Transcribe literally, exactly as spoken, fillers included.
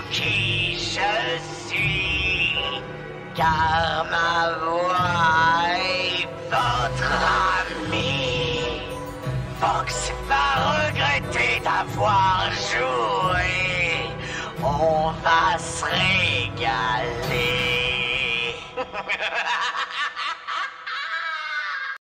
qui je suis, car ma voix est votre amie. Fox va regretter d'avoir joué, on va se régaler.